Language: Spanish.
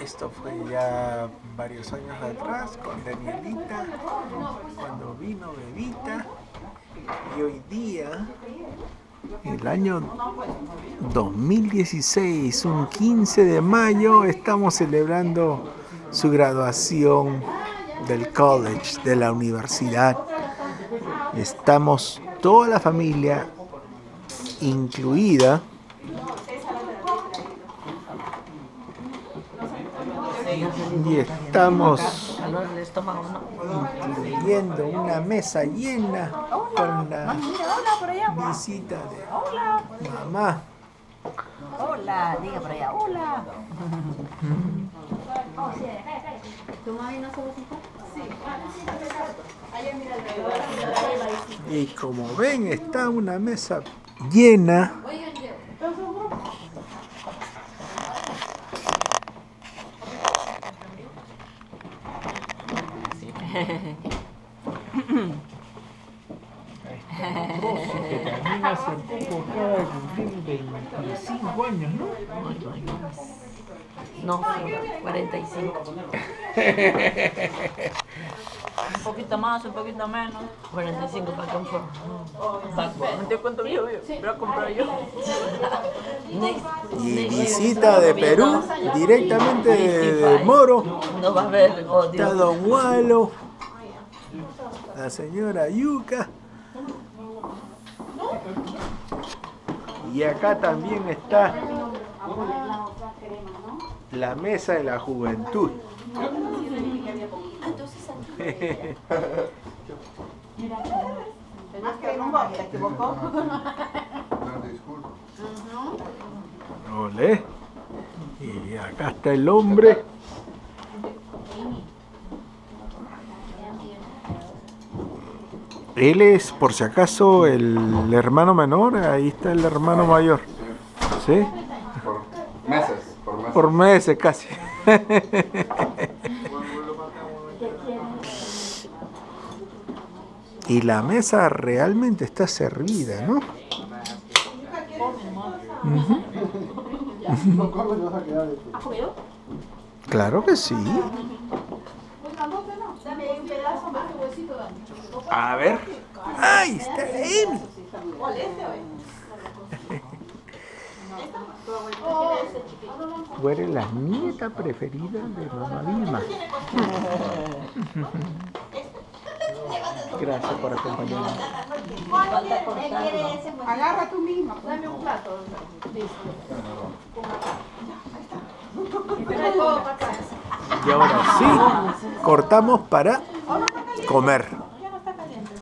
Esto fue ya varios años atrás con Danielita, cuando vino Bebita, y hoy día, el año 2016, un 15 de mayo, estamos celebrando su graduación del college, de la universidad. Estamos toda la familia incluida. Y estamos incluyendo una mesa llena con la visita de mamá. Hola, diga por allá, hola. ¿Tu mami no se visita? Sí. Y como ven, está una mesa llena. Que también hace poco acaba de cumplir 25 años, ¿no? No, 45. Un poquito más, un poquito menos. 45 para conforme. ¿De cuánto vivo? Voy a comprar yo. Y visita de Perú, directamente de Moro. No va a ver, oh Dios. Está Don Walo, la señora Yuka. Y acá también está la mesa de la juventud. Olé. Y acá está el hombre. Él es, por si acaso, el hermano menor. Ahí está el hermano mayor. ¿Sí? Por meses. Por meses casi. Y la mesa realmente está servida, ¿no? Claro que sí. A ver. ¡Ay, está él! Tú eres la nieta preferida de mamá Vilma. Gracias por acompañarme. Agarra tú misma. Dame un plato. Y ahora sí, cortamos para comer.